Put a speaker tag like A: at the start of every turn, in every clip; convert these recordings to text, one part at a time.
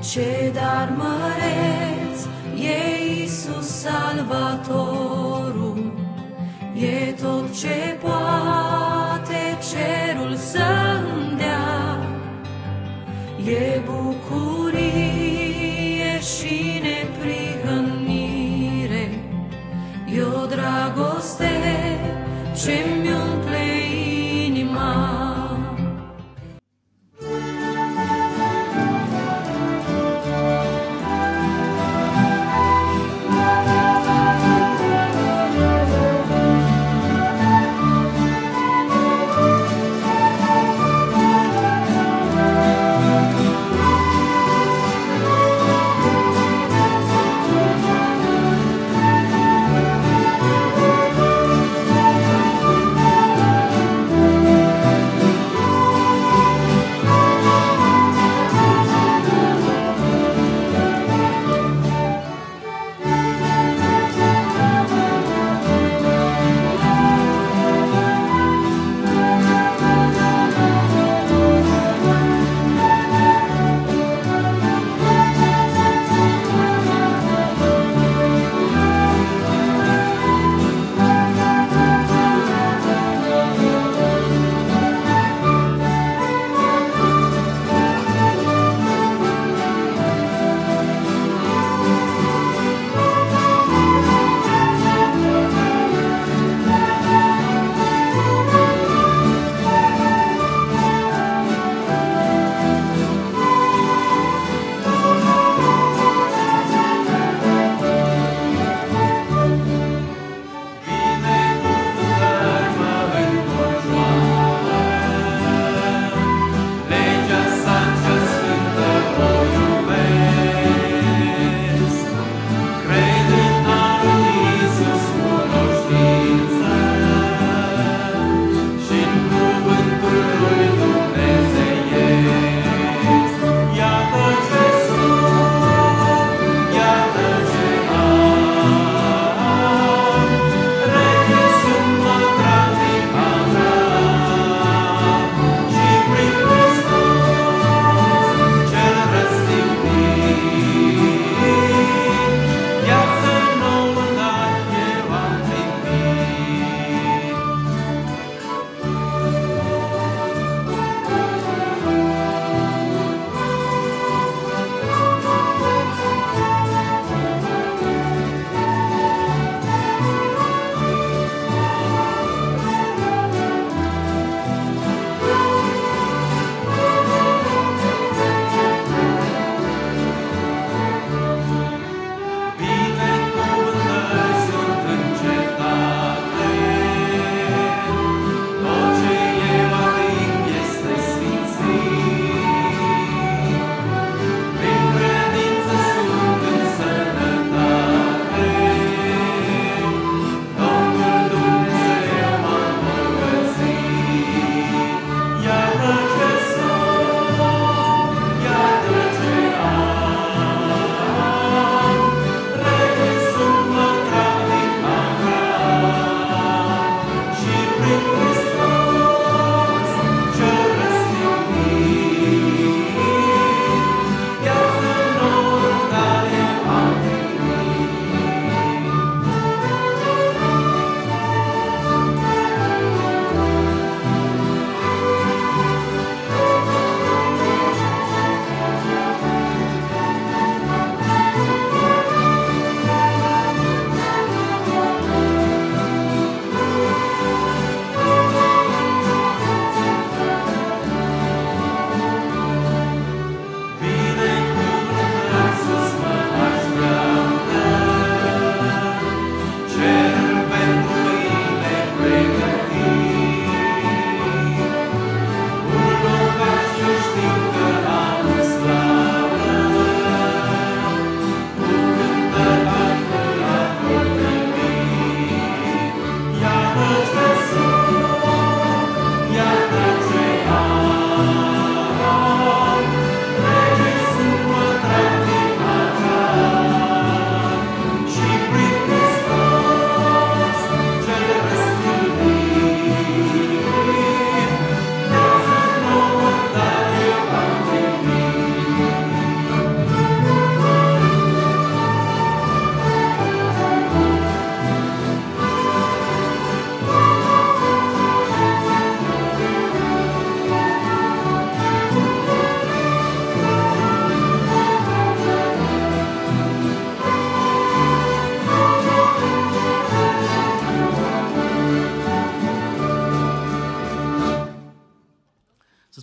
A: Ce dar măreț e Iisus Salvatorul, e tot ce poate cerul să-mi dea, e bucurie și neprihănire, e o dragoste ce-mi umple inima.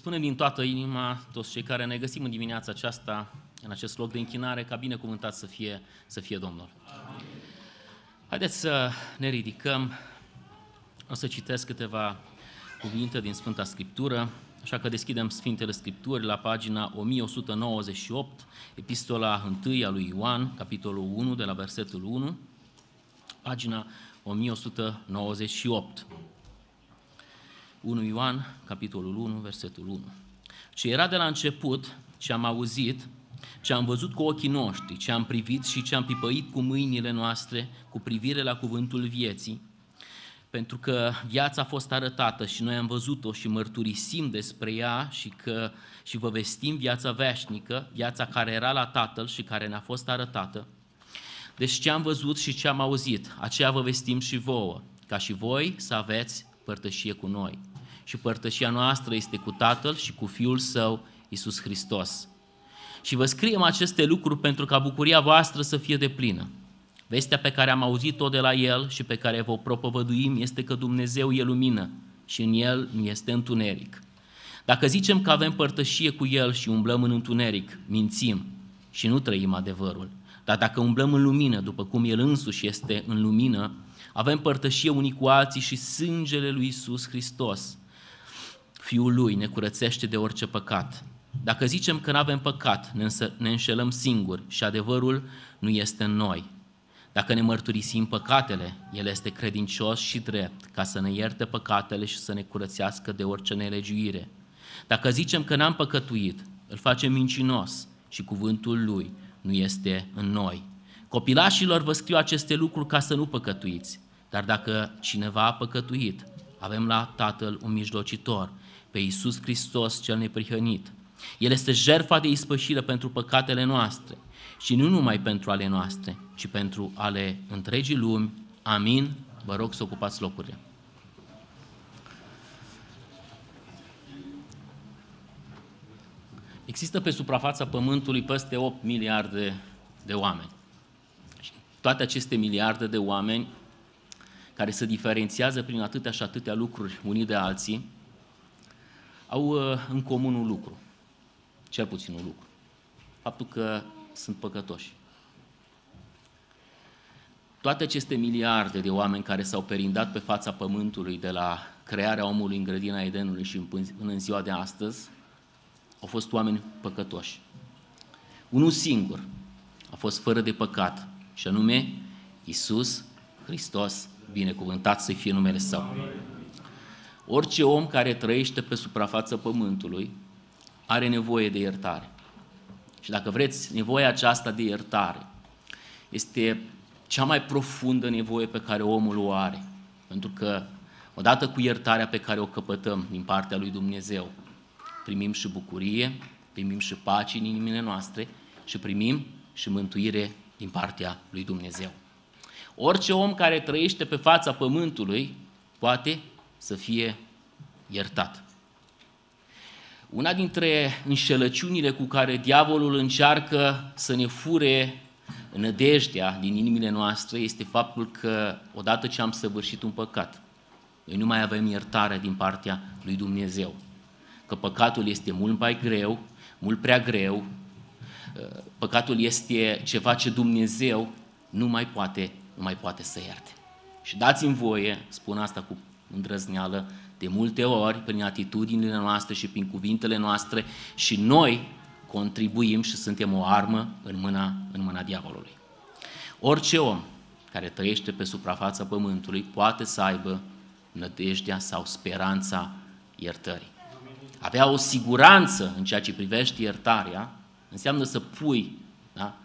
B: spunem din toată inima, toți cei care ne găsim în dimineața aceasta, în acest loc de închinare, ca binecuvântat să fie Domnul. Amin. Haideți să ne ridicăm, o să citesc câteva cuvinte din Sfânta Scriptură, așa că deschidem Sfintele Scripturi la pagina 1198, epistola 1 a lui Ioan, capitolul 1, de la versetul 1, pagina 1198. 1 Ioan, capitolul 1, versetul 1. Ce era de la început, ce am auzit, ce am văzut cu ochii noștri, ce am privit și ce am pipăit cu mâinile noastre cu privire la cuvântul vieții, pentru că viața a fost arătată și noi am văzut-o și mărturisim despre ea și vă vestim viața veșnică, viața care era la Tatăl și care ne-a fost arătată. Deci ce am văzut și ce am auzit, aceea vă vestim și vouă, ca și voi să aveți părtășie cu noi. Și părtășia noastră este cu Tatăl și cu Fiul Său, Iisus Hristos. Și vă scriem aceste lucruri pentru ca bucuria voastră să fie deplină. Vestea pe care am auzit-o de la El și pe care vă propovăduim este că Dumnezeu e lumină și în El nu este întuneric. Dacă zicem că avem părtășie cu El și umblăm în întuneric, mințim și nu trăim adevărul. Dar dacă umblăm în lumină, după cum El însuși este în lumină, avem părtășie unii cu alții și sângele lui Iisus Hristos, Fiul Lui, ne curățește de orice păcat. Dacă zicem că nu avem păcat, ne înșelăm singuri și adevărul nu este în noi. Dacă ne mărturisim păcatele, El este credincios și drept ca să ne ierte păcatele și să ne curățească de orice nelegiuire. Dacă zicem că n-am păcătuit, îl facem mincinos și cuvântul Lui nu este în noi. Copilașilor, vă scriu aceste lucruri ca să nu păcătuiți, dar dacă cineva a păcătuit, avem la Tatăl un mijlocitor, pe Iisus Hristos cel neprihănit. El este jertfa de ispășire pentru păcatele noastre și nu numai pentru ale noastre, ci pentru ale întregii lumi. Amin. Vă rog să ocupați locurile. Există pe suprafața Pământului peste 8 miliarde de oameni. Și toate aceste miliarde de oameni care se diferențiază prin atâtea și atâtea lucruri unii de alții, au în comun un lucru, cel puțin un lucru, faptul că sunt păcătoși. Toate aceste miliarde de oameni care s-au perindat pe fața Pământului de la crearea omului în grădina Edenului și până în ziua de astăzi, au fost oameni păcătoși. Unul singur a fost fără de păcat, și anume Iisus Hristos, binecuvântat să fie numele Său. Orice om care trăiește pe suprafața Pământului are nevoie de iertare. Și dacă vreți, nevoia aceasta de iertare este cea mai profundă nevoie pe care omul o are. Pentru că odată cu iertarea pe care o căpătăm din partea lui Dumnezeu, primim și bucurie, primim și pace în inimile noastre și primim și mântuire din partea lui Dumnezeu. Orice om care trăiește pe fața Pământului poate să fie iertat. Una dintre înșelăciunile cu care diavolul încearcă să ne fure nădejdea din inimile noastre este faptul că odată ce am săvârșit un păcat, noi nu mai avem iertare din partea lui Dumnezeu. Că păcatul este mult mai greu, mult prea greu, păcatul este ceva ce Dumnezeu nu mai poate să ierte. Și dați-mi voie, spun asta cu îndrăzneală, de multe ori, prin atitudinile noastre și prin cuvintele noastre, și noi contribuim și suntem o armă în mâna diavolului. Orice om care trăiește pe suprafața Pământului poate să aibă nădejdea sau speranța iertării. Avea o siguranță în ceea ce privește iertarea înseamnă să pui, da,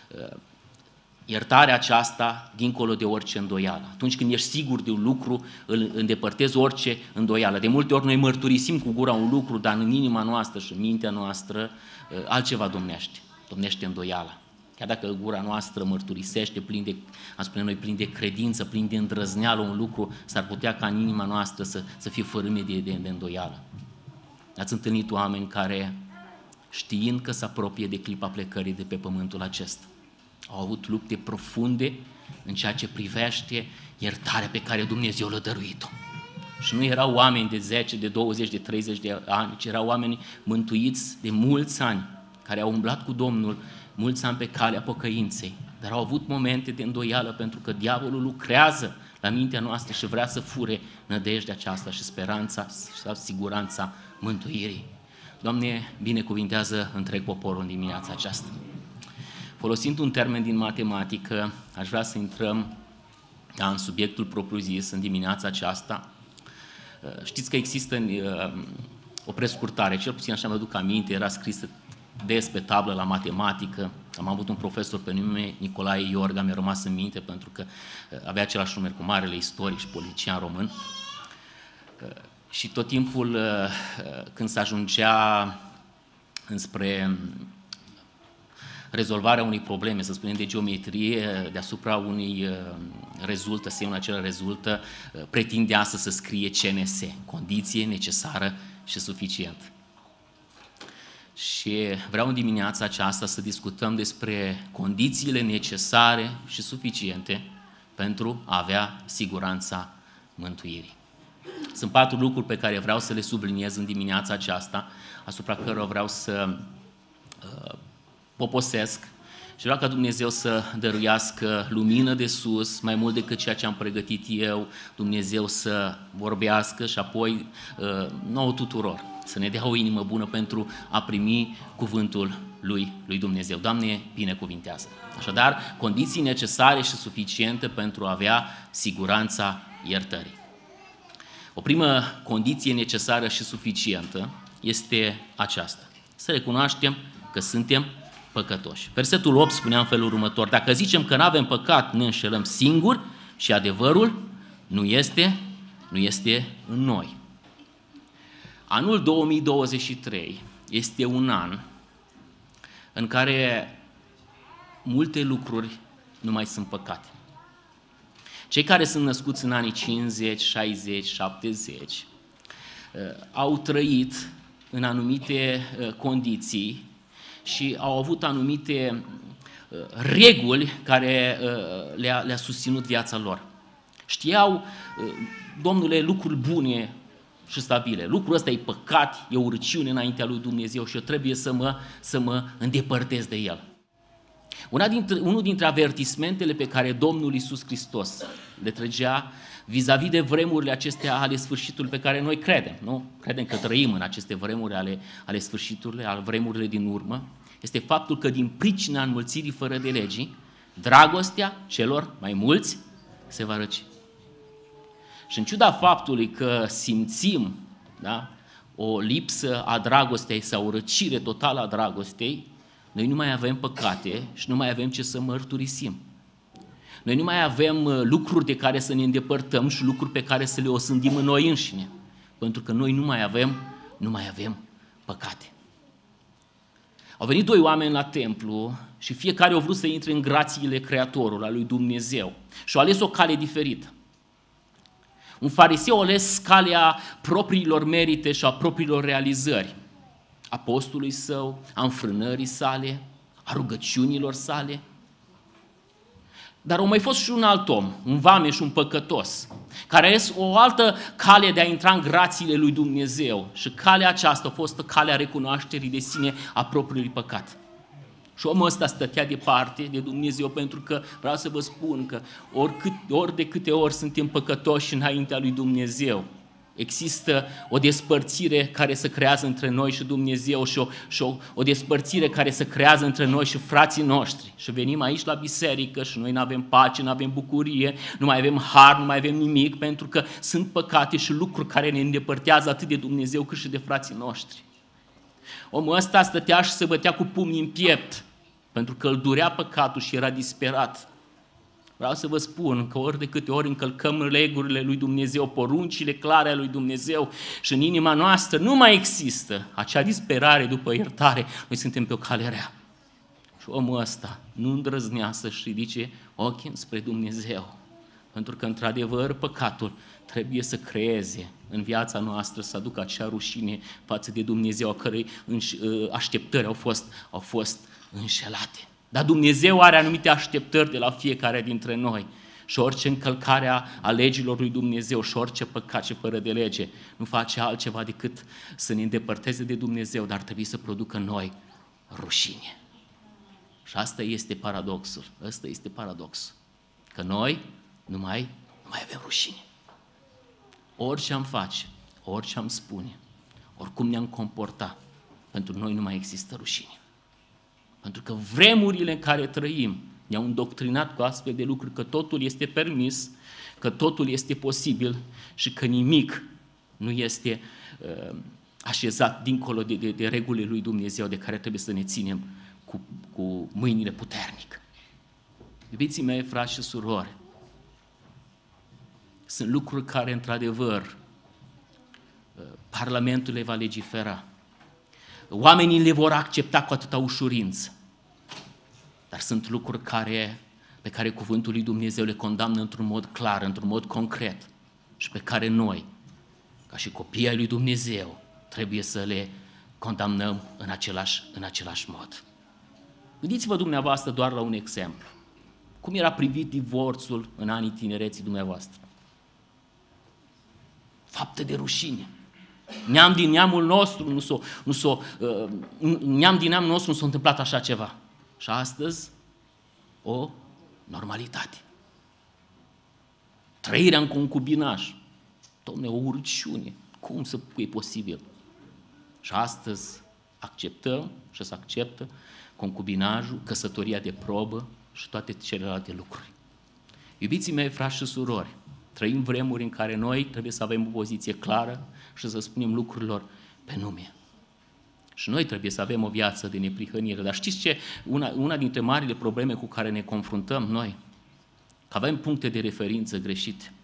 B: iertarea aceasta dincolo de orice îndoială. Atunci când ești sigur de un lucru, îl îndepărtezi orice îndoială. De multe ori noi mărturisim cu gura un lucru, dar în inima noastră și în mintea noastră altceva domnește. Domnește îndoiala. Chiar dacă gura noastră mărturisește, plin de credință, plin de îndrăzneală un lucru, s-ar putea ca în inima noastră să fie fărâme de îndoială. Ați întâlnit oameni care, știind că se apropie de clipa plecării de pe pământul acesta, au avut lupte profunde în ceea ce privește iertarea pe care Dumnezeu l-a dăruit-o. Și nu erau oameni de 10, de 20, de 30 de ani, ci erau oameni mântuiți de mulți ani, care au umblat cu Domnul mulți ani pe calea pocăinței, dar au avut momente de îndoială pentru că diavolul lucrează la mintea noastră și vrea să fure nădejdea aceasta și speranța și siguranța mântuirii. Doamne, binecuvintează întreg poporul în dimineața aceasta. Folosind un termen din matematică, aș vrea să intrăm în subiectul propriu-zis în dimineața aceasta. Știți că există o prescurtare, cel puțin așa mă duc aminte, era scrisă des pe tablă la matematică. Am avut un profesor pe nume Nicolae Iorga, mi-a rămas în minte pentru că avea același numer cu marele istoric și politician român. Și tot timpul când se ajungea înspre rezolvarea unei probleme, să spunem de geometrie, deasupra unui rezultă, semnul acela rezultă, pretindea să se scrie CNS, condiție necesară și suficientă. Și vreau în dimineața aceasta să discutăm despre condițiile necesare și suficiente pentru a avea siguranța mântuirii. Sunt 4 lucruri pe care vreau să le subliniez în dimineața aceasta, asupra cărora vreau să poposesc și vreau ca Dumnezeu să dăruiască lumină de sus, mai mult decât ceea ce am pregătit eu, Dumnezeu să vorbească și apoi nouă tuturor, să ne dea o inimă bună pentru a primi cuvântul lui Dumnezeu. Doamne, binecuvintează! Așadar, condiții necesare și suficiente pentru a avea siguranța iertării. O primă condiție necesară și suficientă este aceasta: să recunoaștem că suntem păcătoși. Versetul 8 spunea în felul următor: dacă zicem că nu avem păcat, ne înșelăm singuri și adevărul nu este în noi. Anul 2023 este un an în care multe lucruri nu mai sunt păcate. Cei care sunt născuți în anii 50, 60, 70 au trăit în anumite condiții și au avut anumite reguli care le-a susținut viața lor. Știau, Domnule, lucruri bune și stabile. Lucrul ăsta e păcat, e urăciune înaintea lui Dumnezeu și eu trebuie să mă îndepărtez de el. Unul dintre avertismentele pe care Domnul Iisus Hristos le trăgea vis-a-vis de vremurile acestea ale sfârșitului pe care noi credem, nu? Credem că trăim în aceste vremuri ale sfârșitului, ale vremurile din urmă, este faptul că din pricina înmulțirii fără de legii, dragostea celor mai mulți se va răci. Și în ciuda faptului că simțim, da, o lipsă a dragostei sau o răcire totală a dragostei, noi nu mai avem păcate și nu mai avem ce să mărturisim. Noi nu mai avem lucruri de care să ne îndepărtăm și lucruri pe care să le osândim în noi înșine, pentru că noi nu mai avem păcate. Au venit 2 oameni la templu și fiecare a vrut să intre în grațiile Creatorului, al lui Dumnezeu, și au ales o cale diferită. Un fariseu a ales calea propriilor merite și a propriilor realizări, a postului său, a înfrânării sale, a rugăciunilor sale. Dar a mai fost și un alt om, un vameș, un păcătos, care a ales o altă cale de a intra în grațiile lui Dumnezeu. Și calea aceasta a fost calea recunoașterii de sine a propriului păcat. Și omul ăsta stătea departe de Dumnezeu, pentru că vreau să vă spun că ori de câte ori suntem păcătoși înaintea lui Dumnezeu, există o despărțire care se creează între noi și Dumnezeu și o despărțire care se creează între noi și frații noștri. Și venim aici la biserică și noi nu avem pace, nu avem bucurie, nu mai avem har, nu mai avem nimic, pentru că sunt păcate și lucruri care ne îndepărtează atât de Dumnezeu cât și de frații noștri. Omul ăsta stătea și se bătea cu pumnii în piept, pentru că îl durea păcatul și era disperat. Vreau să vă spun că ori de câte ori încălcăm legurile lui Dumnezeu, poruncile clare ale lui Dumnezeu și în inima noastră nu mai există acea disperare după iertare, noi suntem pe o cale rea. Și omul ăsta nu îndrăznea să-și ridice ochii spre Dumnezeu, pentru că într-adevăr păcatul trebuie să creeze în viața noastră, să aducă acea rușine față de Dumnezeu, a cărei așteptări au fost înșelate. Dar Dumnezeu are anumite așteptări de la fiecare dintre noi. și orice încălcare a legilor lui Dumnezeu și orice păcat și fără de lege nu face altceva decât să ne îndepărteze de Dumnezeu, dar trebuie să producă în noi rușine. Și asta este paradoxul. Ăsta este paradoxul. Că noi nu mai avem rușine. Orice am face, orice am spune, oricum ne-am comporta, pentru noi nu mai există rușine. Pentru că vremurile în care trăim ne-au îndoctrinat cu astfel de lucruri, că totul este permis, că totul este posibil și că nimic nu este așezat dincolo de regulile lui Dumnezeu de care trebuie să ne ținem cu mâinile puternic. Iubiții mei, frați și surori, sunt lucruri care, într-adevăr, Parlamentul le va legifera. Oamenii le vor accepta cu atâta ușurință. Dar sunt lucruri pe care cuvântul lui Dumnezeu le condamnă într-un mod clar, într-un mod concret și pe care noi, ca și copiii ai lui Dumnezeu, trebuie să le condamnăm în același mod. Gândiți-vă dumneavoastră doar la un exemplu. Cum era privit divorțul în anii tinereții dumneavoastră? Fapte de rușine. Neam din neamul nostru nu s-a întâmplat așa ceva. Și astăzi o normalitate. Trăirea în concubinaj. Dom'le, o urciune. Cum e posibil? Și astăzi acceptăm și se acceptă concubinajul, căsătoria de probă și toate celelalte lucruri. Iubiții mei, frați și surori, trăim vremuri în care noi trebuie să avem o poziție clară și să spunem lucrurilor pe nume. Și noi trebuie să avem o viață de neprihănire. Dar știți ce? Una dintre marile probleme cu care ne confruntăm noi, că avem puncte de referință greșite.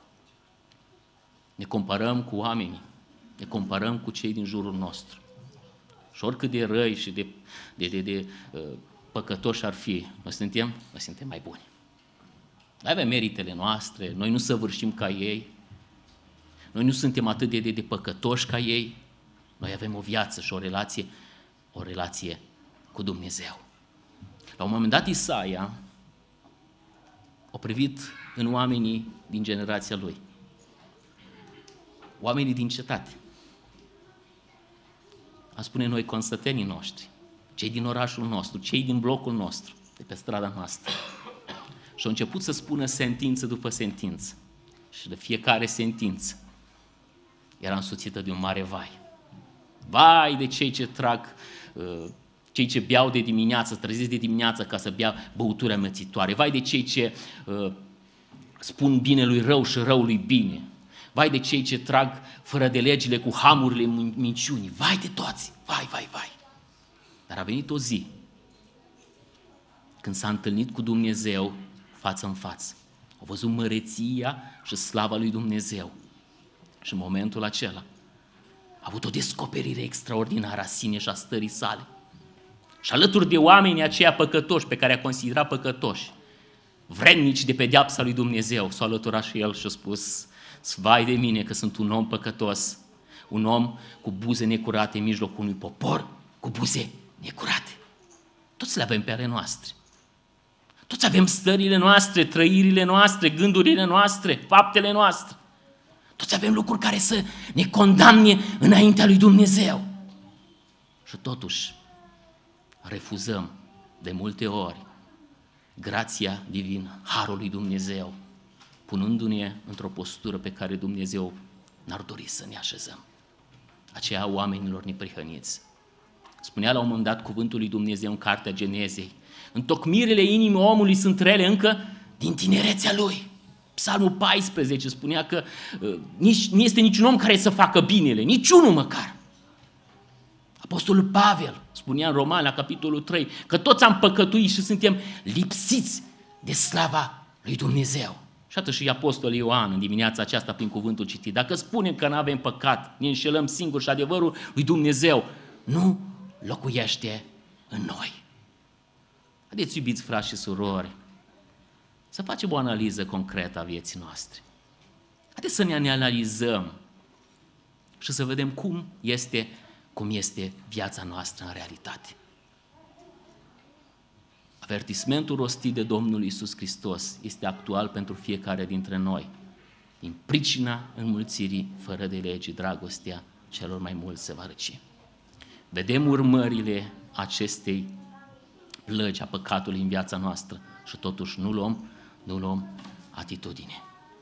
B: Ne comparăm cu oamenii, ne comparăm cu cei din jurul nostru. Și oricât de răi și de păcătoși ar fi, noi suntem mai buni. Noi avem meritele noastre, noi nu săvârșim ca ei, noi nu suntem atât de păcătoși ca ei, noi avem o viață și o relație cu Dumnezeu. La un moment dat Isaia a privit în oamenii din generația lui, oamenii din cetate. A spune noi consătenii noștri, cei din orașul nostru, cei din blocul nostru, de pe strada noastră. Și a început să spună sentință după sentință. Și de fiecare sentință era însoțită de un mare vai. Vai de cei ce cei ce beau de dimineață, trezesc de dimineață ca să bea băuturi amețitoare. Vai de cei ce spun binelui rău și răului bine. Vai de cei ce trag fără de legile cu hamurile minciunii. Vai de toți! Vai, vai, vai! Dar a venit o zi când s-a întâlnit cu Dumnezeu față în față. A văzut măreția și slava lui Dumnezeu. Și în momentul acela a avut o descoperire extraordinară a sine și a stării sale. Și alături de oamenii aceia păcătoși, pe care a considerat păcătoși, vrednici de pedeapsa lui Dumnezeu, s-a alăturat și el și a spus: vai de mine că sunt un om păcătos, un om cu buze necurate în mijlocul unui popor cu buze necurate. Toți le avem pe ale noastre. Toți avem stările noastre, trăirile noastre, gândurile noastre, faptele noastre. Toți avem lucruri care să ne condamne înaintea lui Dumnezeu. Și totuși refuzăm de multe ori grația divină, harul lui Dumnezeu, punându-ne într-o postură pe care Dumnezeu n-ar dori să ne așezăm. Aceea a oamenilor neprihăniți. Spunea la un moment dat cuvântul lui Dumnezeu în cartea Genezei: întocmirile inimii omului sunt rele încă din tinerețea lui. Psalmul 14 spunea că nu este niciun om care să facă binele, niciunul măcar. Apostolul Pavel spunea în Romani, la capitolul 3, că toți am păcătuit și suntem lipsiți de slava lui Dumnezeu. Și atât și apostolul Ioan în dimineața aceasta prin cuvântul citit. Dacă spunem că nu avem păcat, ne înșelăm singuri și adevărul lui Dumnezeu nu locuiește în noi. Haideți, iubiți frați și surori, să facem o analiză concretă a vieții noastre. Haideți să ne analizăm și să vedem cum este viața noastră în realitate. Avertismentul rostit de Domnul Iisus Hristos este actual pentru fiecare dintre noi. Din pricina înmulțirii fără de lege, dragostea celor mai mulți se va răci. Vedem urmările acestei plăgi a păcatului în viața noastră și totuși nu luăm atitudine.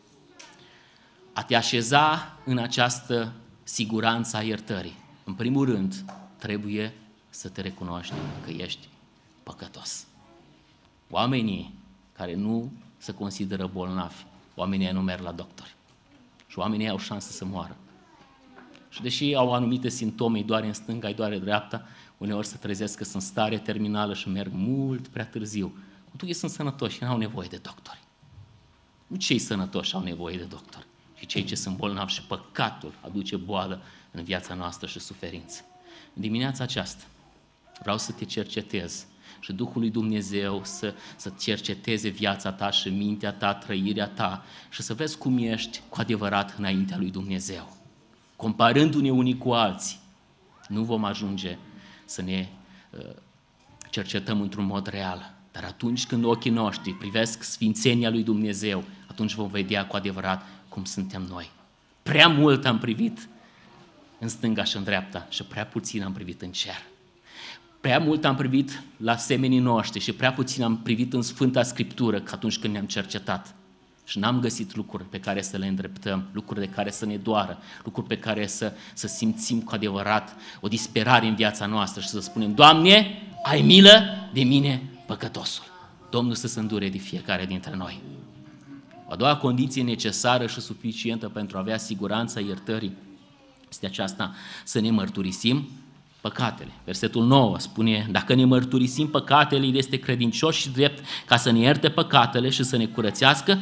B: A te așeza în această siguranță a iertării, în primul rând, trebuie să te recunoști că ești păcătos. Oamenii care nu se consideră bolnavi, oamenii nu merg la doctori și oamenii au șansă să moară. Și deși au anumite simptome, îi doare în stânga, îi doare dreapta, uneori se trezesc că sunt în stare terminală și merg mult prea târziu. Cu ei sunt sănătoși și nu au nevoie de doctori. Nu cei sănătoși au nevoie de doctori, ci cei ce sunt bolnavi și păcatul aduce boală în viața noastră și suferință. În dimineața aceasta vreau să te cercetez și Duhul lui Dumnezeu să cerceteze viața ta și mintea ta, trăirea ta și să vezi cum ești cu adevărat înaintea lui Dumnezeu. Comparându-ne unii cu alții, nu vom ajunge să ne cercetăm într-un mod real. Dar atunci când ochii noștri privesc sfințenia lui Dumnezeu, atunci vom vedea cu adevărat cum suntem noi. Prea mult am privit în stânga și în dreapta și prea puțin am privit în cer. Prea mult am privit la semenii noștri și prea puțin am privit în Sfânta Scriptură că atunci când ne-am cercetat. Și n-am găsit lucruri pe care să le îndreptăm, lucruri de care să ne doară, lucruri pe care să simțim cu adevărat o disperare în viața noastră și să spunem: Doamne, ai milă de mine, păcătosul. Domnul să se îndure de fiecare dintre noi. A doua condiție necesară și suficientă pentru a avea siguranța iertării este aceasta: să ne mărturisim păcatele. Versetul 9 spune: dacă ne mărturisim păcatele, El este credincios și drept ca să ne ierte păcatele și să ne curățească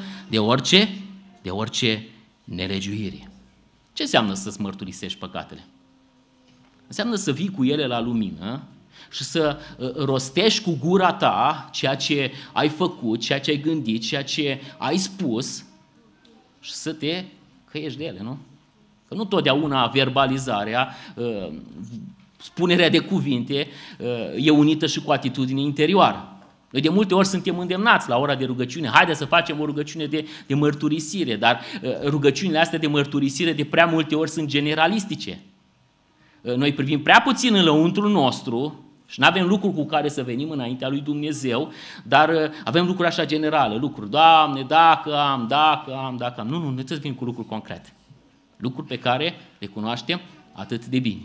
B: de orice nelegiuire. Ce înseamnă să-ți mărturisești păcatele? Înseamnă să vii cu ele la lumină și să rostești cu gura ta ceea ce ai făcut, ceea ce ai gândit, ceea ce ai spus și să te căiești de ele, nu? Că nu totdeauna verbalizarea, spunerea de cuvinte e unită și cu atitudine interioară. Noi de multe ori suntem îndemnați la ora de rugăciune: haide să facem o rugăciune de mărturisire, dar rugăciunile astea de mărturisire de prea multe ori sunt generalistice. Noi privim prea puțin în lăuntrul nostru și nu avem lucruri cu care să venim înaintea lui Dumnezeu, dar avem lucruri așa generale, lucruri: Doamne, dacă am. Nu, noi trebuie să venim cu lucruri concrete. Lucruri pe care le cunoaștem atât de bine.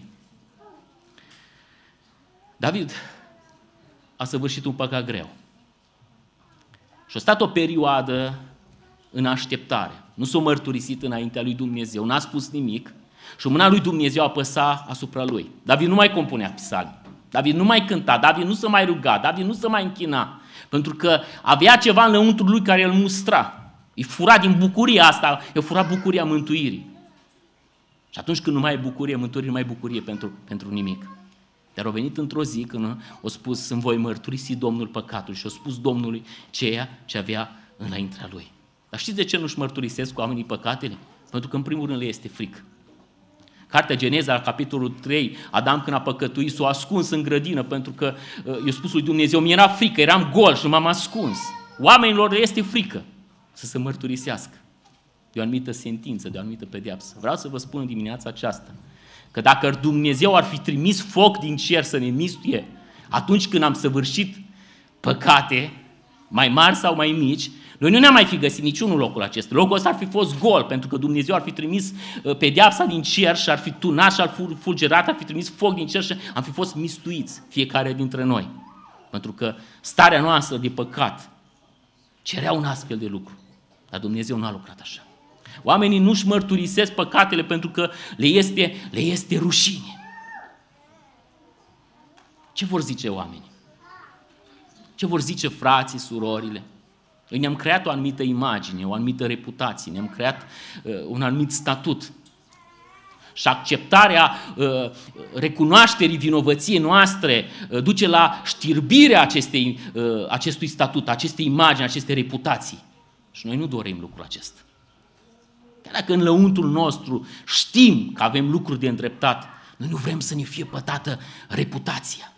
B: David a săvârșit un păcat greu și a stat o perioadă în așteptare. Nu s-a mărturisit înaintea lui Dumnezeu, n-a spus nimic și mâna lui Dumnezeu apăsa asupra lui. David nu mai compunea psalmi, David nu mai cânta, David nu se mai ruga, David nu se mai închina, pentru că avea ceva în lăuntrul lui care îl mustra. Îi fura din bucuria asta, îi fura bucuria mântuirii. Și atunci când nu mai e bucurie mântuirii, nu mai e bucurie pentru nimic. Dar a venit într-o zi când a spus: îmi voi mărturisi Domnul păcatul, și a spus Domnului ceea ce avea înaintea lui. Dar știți de ce nu-și mărturisesc cu oamenii păcatele? Pentru că în primul rând le este frică. Cartea Geneza, capitolul 3, Adam când a păcătuit s-a ascuns în grădină pentru că i-a spus lui Dumnezeu: mi era frică, eram gol și m-am ascuns. Oamenilor le este frică să se mărturisească de o anumită sentință, de o anumită pedeapsă. Vreau să vă spun în dimineața aceasta că dacă Dumnezeu ar fi trimis foc din cer să ne mistuie atunci când am săvârșit păcate, mai mari sau mai mici, noi nu ne-am mai fi găsit niciunul locul acesta. Locul ăsta ar fi fost gol, pentru că Dumnezeu ar fi trimis pedeapsa din cer și ar fi tunat și ar fi fulgerat, ar fi trimis foc din cer și am fi fost mistuiți fiecare dintre noi. Pentru că starea noastră de păcat cerea un astfel de lucru. Dar Dumnezeu nu a lucrat așa. Oamenii nu-și mărturisesc păcatele pentru că le este rușine. Ce vor zice oamenii? Ce vor zice frații, surorile? Noi ne-am creat o anumită imagine, o anumită reputație, ne-am creat un anumit statut. Și acceptarea recunoașterii vinovăției noastre duce la știrbirea acestui statut, acestei imagini, acestei reputații. Și noi nu dorim lucrul acesta. Chiar dacă în lăuntrul nostru știm că avem lucruri de îndreptat, noi nu vrem să ne fie pătată reputația.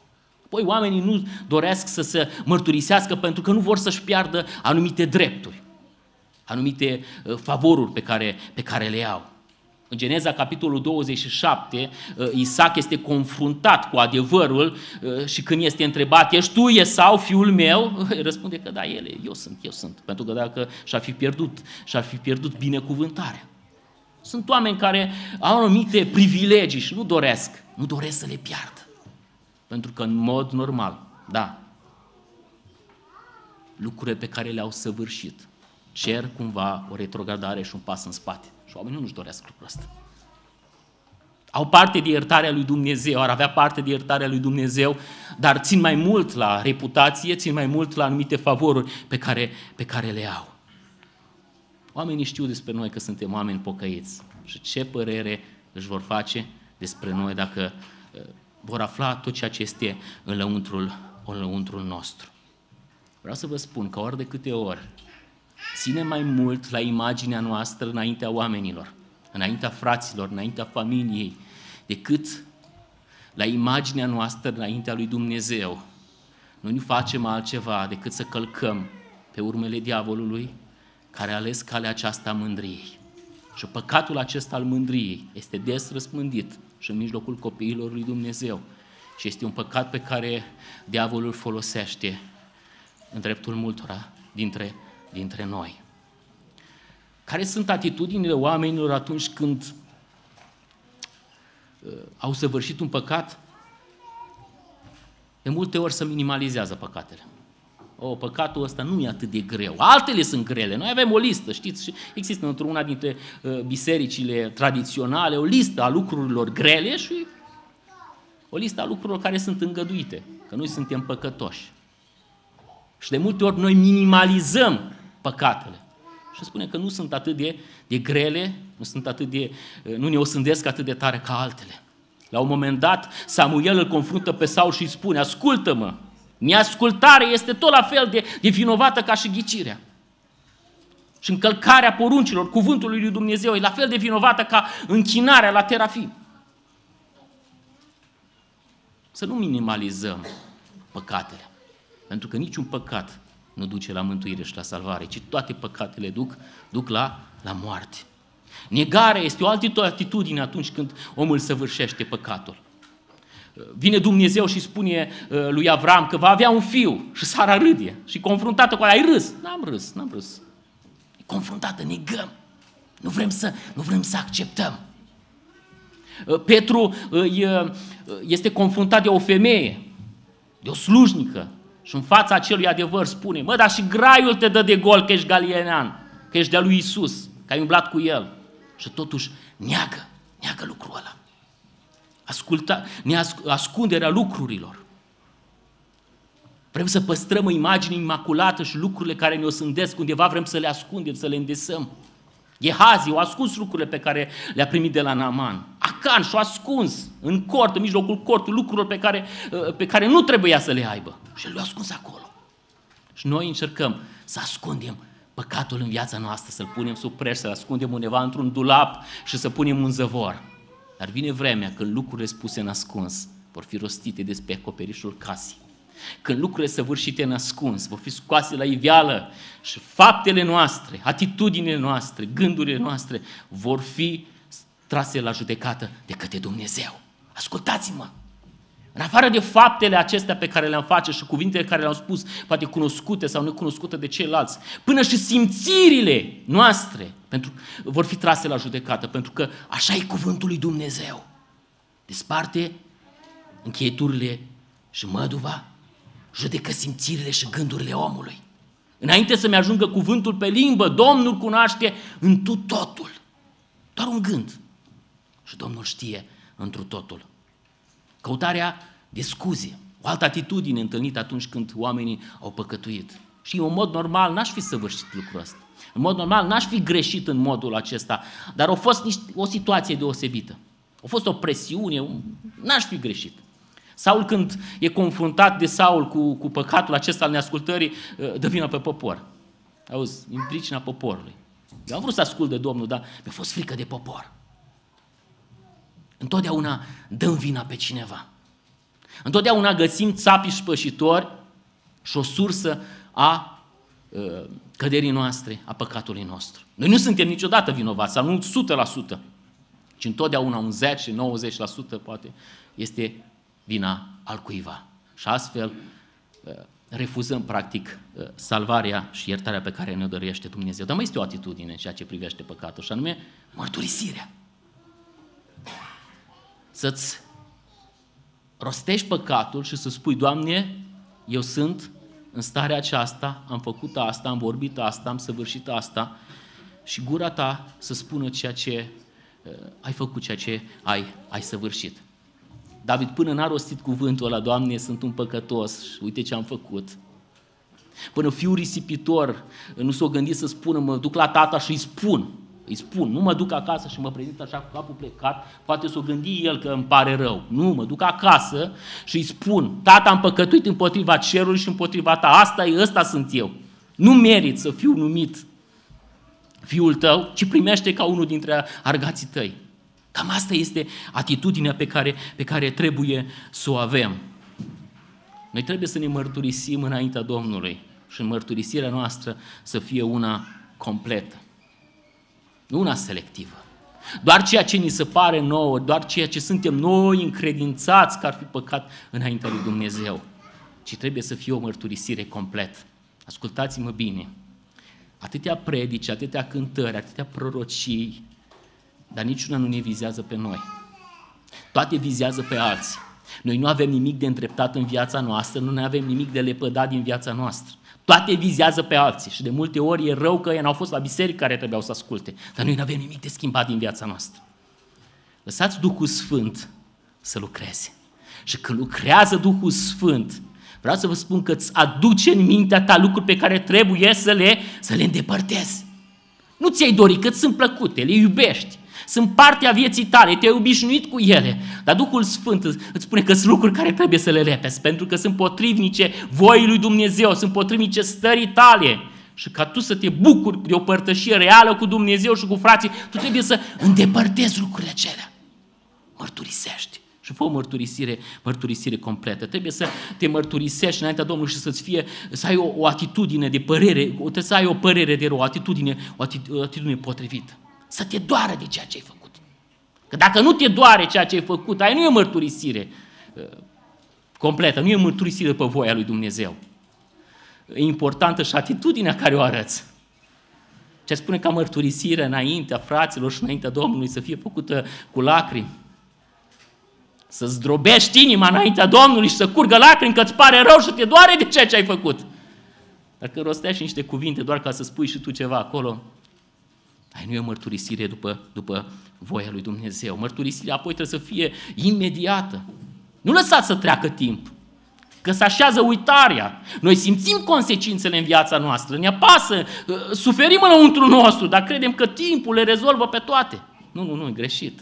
B: Apoi oamenii nu doresc să se mărturisească pentru că nu vor să-și piardă anumite drepturi, anumite favoruri pe care le au. În Geneza, capitolul 27, Isaac este confruntat cu adevărul și când este întrebat, ești tu, Esau, fiul meu? Răspunde că da, eu sunt, pentru că dacă și-ar fi pierdut binecuvântarea. Sunt oameni care au anumite privilegii și nu doresc să le piardă. Pentru că în mod normal, da, lucrurile pe care le-au săvârșit cer cumva o retrogradare și un pas în spate. Și oamenii nu-și doresc lucrul ăsta. Au parte de iertarea lui Dumnezeu, ar avea parte de iertarea lui Dumnezeu, dar țin mai mult la reputație, țin mai mult la anumite favoruri pe care le au. Oamenii știu despre noi că suntem oameni pocăiți și ce părere își vor face despre noi dacă vor afla tot ceea ce este în lăuntrul nostru. Vreau să vă spun că ori de câte ori ține mai mult la imaginea noastră înaintea oamenilor, înaintea fraților, înaintea familiei, decât la imaginea noastră înaintea lui Dumnezeu. Noi nu facem altceva decât să călcăm pe urmele diavolului care a ales calea aceasta a mândriei. Și păcatul acesta al mândriei este des răspândit și în mijlocul copiilor lui Dumnezeu. Și este un păcat pe care diavolul folosește în dreptul multora dintre noi. Care sunt atitudinile oamenilor atunci când au săvârșit un păcat? De multe ori se minimalizează păcatele. Păcatul ăsta nu e atât de greu. Altele sunt grele. Noi avem o listă, știți, și există într-una dintre bisericile tradiționale o listă a lucrurilor grele și o listă a lucrurilor care sunt îngăduite, că noi suntem păcătoși. Și de multe ori noi minimalizăm păcatele. Și spune că nu sunt atât de grele, nu ne osândesc atât de tare ca altele. La un moment dat, Samuel îl confruntă pe Saul și îi spune, ascultă-mă, neascultarea este tot la fel de vinovată ca și ghicirea. Și încălcarea poruncilor, cuvântului lui Dumnezeu, e la fel de vinovată ca închinarea la terafim. Să nu minimalizăm păcatele, pentru că niciun păcat nu duce la mântuire și la salvare, ci toate păcatele duc la moarte. Negarea este o altă atitudine atunci când omul săvârșește păcatul. Vine Dumnezeu și spune lui Avram că va avea un fiu și Sara râde și confruntată cu aia, ai râs? N-am râs. E confruntată, negăm. Nu vrem să acceptăm. Petru este confruntat de o femeie, de o slujnică și în fața acelui adevăr spune, dar și graiul te dă de gol că ești galilean, că ești de-a lui Iisus, că ai umblat cu el. Și totuși neagă lucrul ăla. Ascunderea lucrurilor. Vrem să păstrăm o imagine imaculată și lucrurile care ne osândesc undeva vrem să le ascundem, să le îndesăm. Gehazi a ascuns lucrurile pe care le-a primit de la Naaman. Acan și-a ascuns în cort, în mijlocul cortului, lucrurile pe care nu trebuia să le aibă. Și le-a ascuns acolo. Și noi încercăm să ascundem păcatul în viața noastră, să-l punem sub preș, să-l ascundem undeva într-un dulap și să punem un zăvor. Dar vine vremea când lucrurile spuse în ascuns vor fi rostite despre acoperișul casei. Când lucrurile săvârșite în ascuns vor fi scoase la iveală și faptele noastre, atitudinile noastre, gândurile noastre vor fi trase la judecată de către Dumnezeu. Ascultați-mă! În afară de faptele acestea pe care le-am face și cuvintele care le-am spus, poate cunoscute sau necunoscute de ceilalți, până și simțirile noastre vor fi trase la judecată, pentru că așa e cuvântul lui Dumnezeu. Desparte încheieturile și măduva, judecă simțirile și gândurile omului. Înainte să-mi ajungă cuvântul pe limbă, Domnul cunoaște întru totul. Doar un gând. Și Domnul știe întru totul. Căutarea de scuze, o altă atitudine întâlnită atunci când oamenii au păcătuit. Și în mod normal n-aș fi săvârșit lucrul ăsta. În mod normal n-aș fi greșit în modul acesta, dar a fost o situație deosebită. A fost o presiune, n-aș fi greșit. Saul, când e confruntat de Saul cu păcatul acesta al neascultării, dă vina pe popor. Auzi, în pricina poporului. Eu am vrut să ascult de Domnul, dar mi-a fost frică de popor. Întotdeauna dăm vina pe cineva. Întotdeauna găsim țapii și pășitori și o sursă a căderii noastre, a păcatului nostru. Noi nu suntem niciodată vinovați, sau nu 100%, ci întotdeauna un 10-90% poate este vina al cuiva. Și astfel refuzăm practic salvarea și iertarea pe care ne-o dorește Dumnezeu. Dar mai este o atitudine în ceea ce privește păcatul, și anume mărturisirea. Să-ți rostești păcatul și să spui: Doamne, eu sunt în starea aceasta, am făcut asta, am vorbit asta, am săvârșit asta, și gura ta să spună ceea ce ai făcut, ceea ce ai săvârșit. David până n-a rostit cuvântul ăla: Doamne, sunt un păcătos și uite ce am făcut. Până fiul risipitor nu s-o gândit să spună: mă duc la tata și îi spun, nu mă duc acasă și mă prezint așa cu capul plecat, poate s-o gândi el că îmi pare rău. Nu, mă duc acasă și îi spun: tata, am păcătuit împotriva cerului și împotriva ta, ăsta sunt eu. Nu merit să fiu numit fiul tău, ci primește ca unul dintre argații tăi. Cam asta este atitudinea pe care trebuie să o avem. Noi trebuie să ne mărturisim înaintea Domnului și în mărturisirea noastră să fie una completă, nu una selectivă. Doar ceea ce ni se pare nouă, doar ceea ce suntem noi încredințați că ar fi păcat înaintea lui Dumnezeu, ci trebuie să fie o mărturisire completă. Ascultați-mă bine, atâtea predici, atâtea cântări, atâtea prorocii, dar niciuna nu ne vizează pe noi. Toate vizează pe alții. Noi nu avem nimic de îndreptat în viața noastră, nu ne avem nimic de lepădat din viața noastră. Toate vizează pe alții și de multe ori e rău că ei n-au fost la biserică care trebuiau să asculte, dar noi nu avem nimic de schimbat din viața noastră. Lăsați Duhul Sfânt să lucreze. Și când lucrează Duhul Sfânt, vreau să vă spun că îți aduce în mintea ta lucruri pe care trebuie să le îndepărtezi. Nu ți-ai dorit, că sunt plăcute, le iubești, sunt partea vieții tale, te-ai obișnuit cu ele, dar Duhul Sfânt îți spune că sunt lucruri care trebuie să le repezi, pentru că sunt potrivnice voii lui Dumnezeu, sunt potrivnice stării tale. Și ca tu să te bucuri de o părtășie reală cu Dumnezeu și cu frații, tu trebuie să îndepărtezi lucrurile acelea. Mărturisești și fă o mărturisire completă. Trebuie să te mărturisești înaintea Domnului și să ai o atitudine de părere, trebuie să ai o părere de rău, o atitudine potrivită. Să te doară de ceea ce ai făcut. Că dacă nu te doare ceea ce ai făcut, aia nu e o mărturisire completă, nu e o mărturisire pe voia lui Dumnezeu. E importantă și atitudinea care o arăți. Ce spune ca mărturisire înaintea fraților și înaintea Domnului să fie făcută cu lacrimi. Să zdrobești inima înaintea Domnului și să curgă lacrimi că îți pare rău și te doare de ceea ce ai făcut. Dacă rostești niște cuvinte doar ca să spui și tu ceva acolo, aia nu e o mărturisire după voia lui Dumnezeu. Mărturisirea apoi trebuie să fie imediată. Nu lăsați să treacă timp, că se așează uitarea. Noi simțim consecințele în viața noastră, ne apasă, suferim înăuntru nostru, dar credem că timpul le rezolvă pe toate. Nu, e greșit.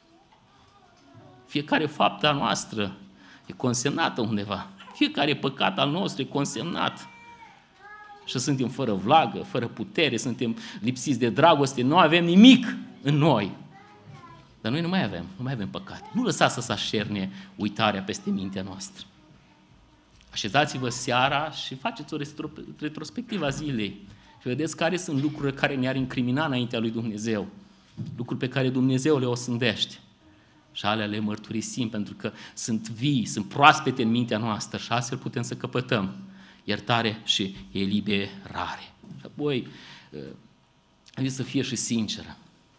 B: Fiecare faptă a noastră e consemnată undeva. Fiecare păcat al nostru e consemnat. Și suntem fără vlagă, fără putere, suntem lipsiți de dragoste, nu avem nimic în noi. Dar noi nu mai avem păcate. Nu lăsați să se așerne uitarea peste mintea noastră. Așezați-vă seara și faceți o retrospectivă a zilei și vedeți care sunt lucrurile care ne-ar incrimina înaintea lui Dumnezeu. Lucruri pe care Dumnezeu le osândește. Și alea le mărturisim pentru că sunt vii, sunt proaspete în mintea noastră și astfel putem să căpătăm iertare și eliberare. Și apoi, trebuie să fie și sinceră.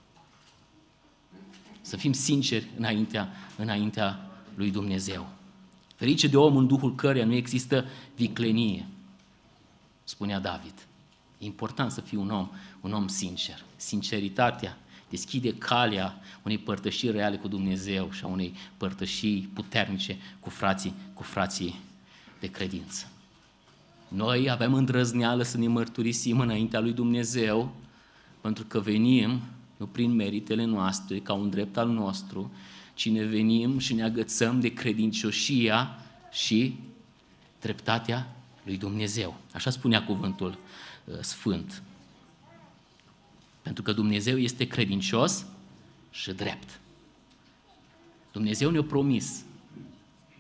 B: Să fim sinceri înaintea lui Dumnezeu. Ferice de om în duhul căreia nu există viclenie, spunea David. E important să fii un om sincer. Sinceritatea deschide calea unei părtășiri reale cu Dumnezeu și a unei părtășii puternice cu frații de credință. Noi avem îndrăzneală să ne mărturisim înaintea lui Dumnezeu, pentru că venim, nu prin meritele noastre, ca un drept al nostru, ci ne venim și ne agățăm de credincioșia și dreptatea lui Dumnezeu. Așa spunea cuvântul Sfânt. Pentru că Dumnezeu este credincios și drept. Dumnezeu ne-a promis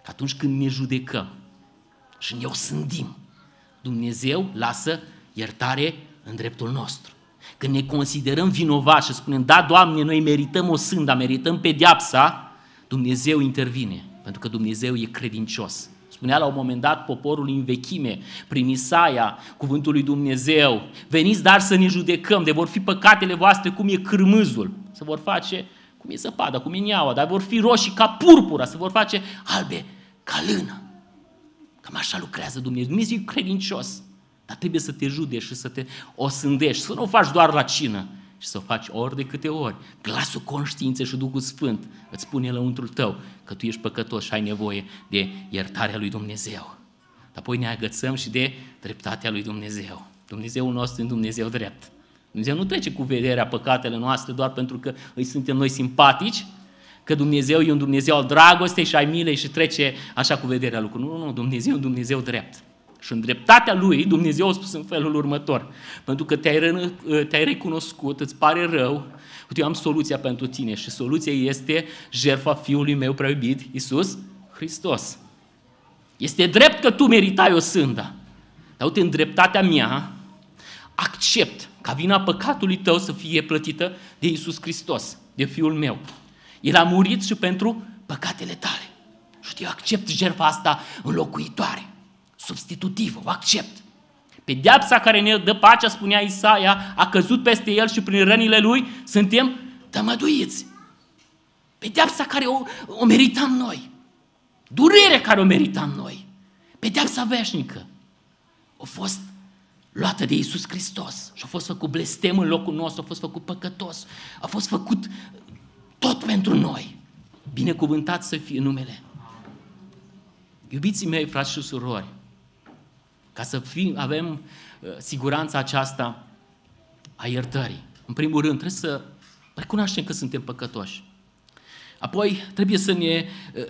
B: că atunci când ne judecăm și ne osândim, Dumnezeu lasă iertare în dreptul nostru. Când ne considerăm vinovați și spunem, da, Doamne, noi merităm osânda, merităm pedeapsa, Dumnezeu intervine, pentru că Dumnezeu e credincios. Spunea la un moment dat poporul în vechime, prin Isaia, cuvântul lui Dumnezeu, veniți dar să ne judecăm, de vor fi păcatele voastre cum e cârmâzul, se vor face cum e zăpada, cum e neaua, dar vor fi roșii ca purpura, se vor face albe ca lână. Cam așa lucrează Dumnezeu. Dumnezeu e credincios, dar trebuie să te judeci și să te osândești, să nu o faci doar la cină, și să o faci ori de câte ori. Glasul conștiinței și Duhul Sfânt îți spune lăuntrul tău că tu ești păcătos și ai nevoie de iertarea lui Dumnezeu. Dar apoi ne agățăm și de dreptatea lui Dumnezeu. Dumnezeul nostru e un Dumnezeu drept. Dumnezeu nu trece cu vederea păcatele noastre doar pentru că îi suntem noi simpatici, că Dumnezeu e un Dumnezeu al dragostei și ai milei și trece așa cu vederea lucrurilor. Nu, Dumnezeu e un Dumnezeu drept. Și în dreptatea Lui, Dumnezeu a spus în felul următor, pentru că te-ai recunoscut, îți pare rău, uite, eu am soluția pentru tine și soluția este jertfa Fiului meu prea iubit, Iisus Hristos. Este drept că tu meritai o sânda, dar uite, în dreptatea mea, accept ca vina păcatului tău să fie plătită de Iisus Hristos, de Fiul meu. El a murit și pentru păcatele tale. Și eu accept jertfa asta înlocuitoare, substitutivă, o accept. Pedeapsa care ne dă pacea, spunea Isaia, a căzut peste el și prin rănile lui suntem tămăduiți. Pedeapsa care o meritam noi, durerea care o meritam noi, pedeapsa veșnică a fost luată de Iisus Hristos și a fost făcut blestem în locul nostru, a fost făcut păcătos, a fost făcut tot pentru noi. Binecuvântat să fie numele. Iubiții mei, frați și surori, ca să avem siguranța aceasta a iertării, în primul rând trebuie să recunoaștem că suntem păcătoși. Apoi trebuie să ne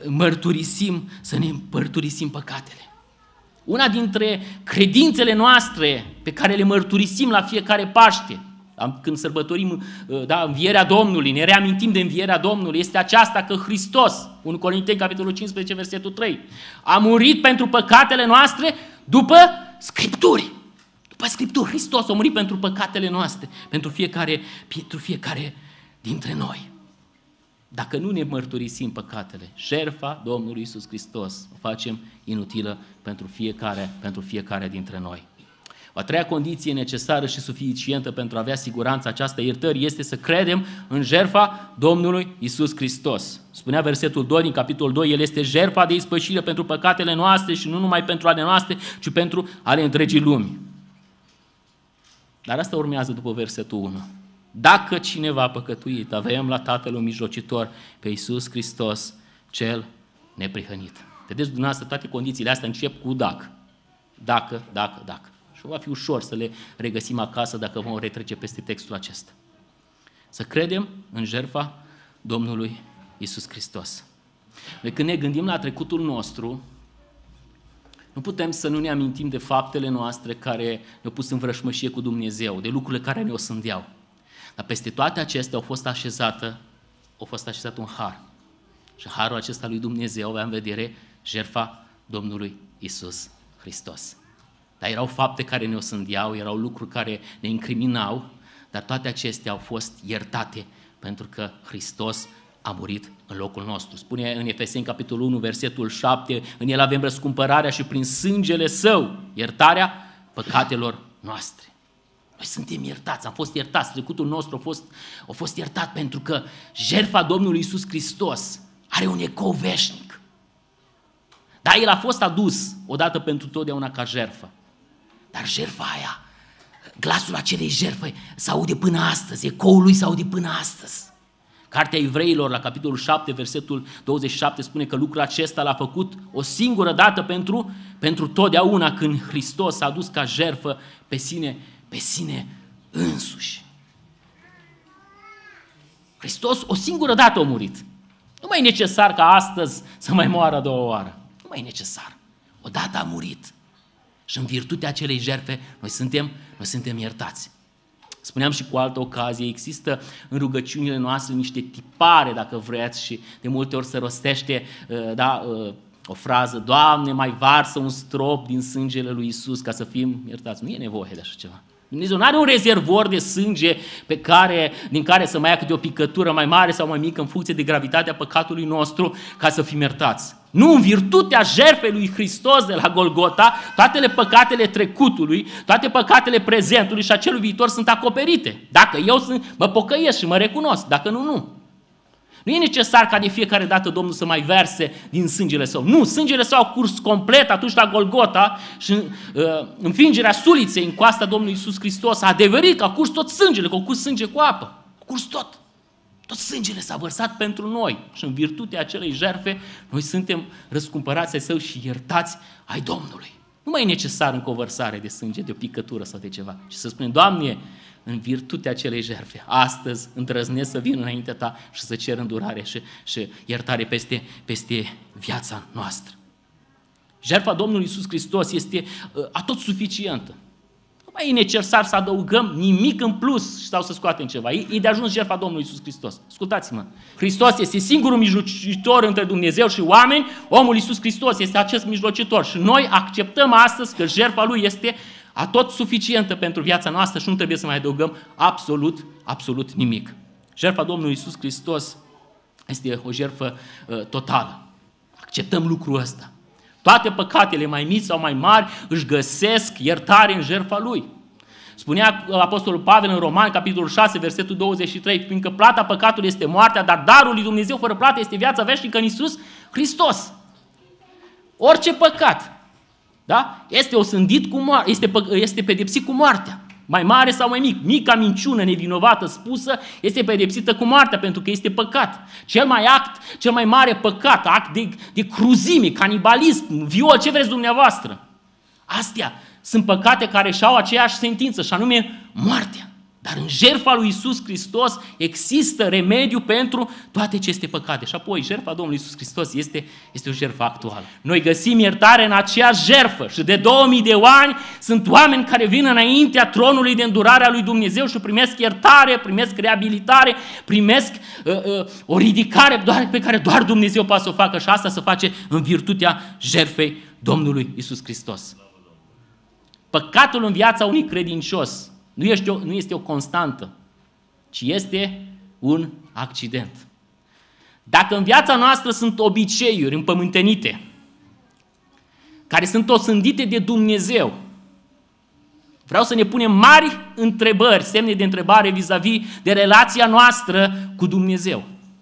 B: mărturisim păcatele. Una dintre credințele noastre pe care le mărturisim la fiecare Paște, când sărbătorim învierea Domnului, ne reamintim de învierea Domnului, este aceasta că Hristos, 1 Corinteni, capitolul 15, versetul 3, a murit pentru păcatele noastre după Scripturi. După Scripturi, Hristos a murit pentru păcatele noastre, pentru fiecare dintre noi. Dacă nu ne mărturisim păcatele, jertfa Domnului Iisus Hristos o facem inutilă pentru fiecare dintre noi. O a treia condiție necesară și suficientă pentru a avea siguranța aceasta iertării este să credem în jertfa Domnului Iisus Hristos. Spunea versetul 2 din capitolul 2, El este jertfa de ispășire pentru păcatele noastre și nu numai pentru ale noastre, ci pentru ale întregii lumi. Dar asta urmează după versetul 1. Dacă cineva a păcătuit, avem la Tatăl un mijlocitor, pe Iisus Hristos, cel neprihănit. Vedeți dumneavoastră, toate condițiile astea încep cu dacă. Dacă. Și va fi ușor să le regăsim acasă dacă vom retrece peste textul acesta. Să credem în jertfa Domnului Iisus Hristos. Noi când ne gândim la trecutul nostru, nu putem să nu ne amintim de faptele noastre care ne-au pus în vrășmășie cu Dumnezeu, de lucrurile care ne osândeau. Dar peste toate acestea a fost așezat un har. Și harul acesta lui Dumnezeu avea în vedere jertfa Domnului Iisus Hristos. Dar erau fapte care ne osândeau, erau lucruri care ne incriminau, dar toate acestea au fost iertate pentru că Hristos a murit în locul nostru. Spune în Efeseni, capitolul 1, versetul 7, în El avem răscumpărarea și prin sângele Său iertarea păcatelor noastre. Noi suntem iertați, am fost iertați, trecutul nostru a fost iertat pentru că jertfa Domnului Iisus Hristos are un ecou veșnic. Dar El a fost adus odată pentru totdeauna ca jertfă. Dar jertfa aia, glasul acelei jertfe se aude până astăzi, ecoul lui se aude până astăzi. Cartea Evreilor, la capitolul 7, versetul 27, spune că lucrul acesta l-a făcut o singură dată pentru totdeauna, când Hristos s-a dus ca jertfă pe sine însuși. Hristos o singură dată a murit. Nu mai e necesar ca astăzi să mai moară a doua oară. Nu mai e necesar. Odată a murit. Și în virtutea acelei jertfe noi suntem iertați. Spuneam și cu altă ocazie, există în rugăciunile noastre niște tipare, dacă vreți, și de multe ori se rostește o frază, Doamne, mai varsă un strop din sângele lui Iisus ca să fim iertați. Nu e nevoie de așa ceva. Dumnezeu nu are un rezervor de sânge din care să mai ia câte o picătură mai mare sau mai mică în funcție de gravitatea păcatului nostru ca să fim iertați. Nu, în virtutea jertfei lui Hristos de la Golgota, toate păcatele trecutului, toate păcatele prezentului și acelui viitor sunt acoperite. Dacă eu mă pocăiesc și mă recunosc, dacă nu, nu. Nu e necesar ca de fiecare dată Domnul să mai verse din sângele său. Nu, sângele său a curs complet atunci la Golgota și înfingerea suliței în coasta Domnului Iisus Hristos a adeverit că a curs tot sângele, că a curs sânge cu apă. A curs tot. Tot sângele s-a vărsat pentru noi și în virtutea acelei jertfe noi suntem răscumpărați ai său și iertați ai Domnului. Nu mai e necesar încă o vărsare de sânge, de o picătură sau de ceva. Și să spunem, Doamne, în virtutea acelei jertfe, astăzi îndrăznesc să vin înaintea Ta și să cer îndurare și iertare peste viața noastră. Jertfa Domnului Iisus Hristos este atot suficientă. Nu mai e necesar să adăugăm nimic în plus sau să scoatem ceva. E de ajuns jertfa Domnului Iisus Hristos. Ascultați-mă, Hristos este singurul mijlocitor între Dumnezeu și oameni, omul Iisus Hristos este acest mijlocitor și noi acceptăm astăzi că jertfa Lui este atot suficientă pentru viața noastră și nu trebuie să mai adăugăm absolut nimic. Jertfa Domnului Iisus Hristos este o jertfă totală. Acceptăm lucrul ăsta. Toate păcatele mai mici sau mai mari își găsesc iertare în jertfa Lui. Spunea Apostolul Pavel în Romani, capitolul 6, versetul 23, fiindcă plata păcatului este moartea, dar darul lui Dumnezeu fără plată este viața veșnică în Iisus Hristos. Orice păcat, da? Este osândit cu moarte, este pedepsit cu moartea. Mai mare sau mai mic. Mica minciună nevinovată spusă este pedepsită cu moartea pentru că este păcat. Cel mai mare păcat, act de cruzime, canibalism, viol, ce vreți dumneavoastră. Astea sunt păcate care și-au aceeași sentință și anume moartea. Dar în jertfa lui Iisus Hristos există remediu pentru toate aceste păcate. Și apoi, jertfa Domnului Iisus Hristos este o jertfă actuală. Noi găsim iertare în aceeași jertfă și de 2000 de ani sunt oameni care vin înaintea tronului de îndurare a lui Dumnezeu și primesc iertare, primesc reabilitare, primesc o ridicare pe care doar Dumnezeu poate să o facă și asta se face în virtutea jertfei Domnului Iisus Hristos. Păcatul în viața unui credincios nu este o constantă, ci este un accident. Dacă în viața noastră sunt obiceiuri împământenite, care sunt osândite de Dumnezeu, vreau să ne punem mari întrebări, semne de întrebare vis-a-vis de relația noastră cu Dumnezeu.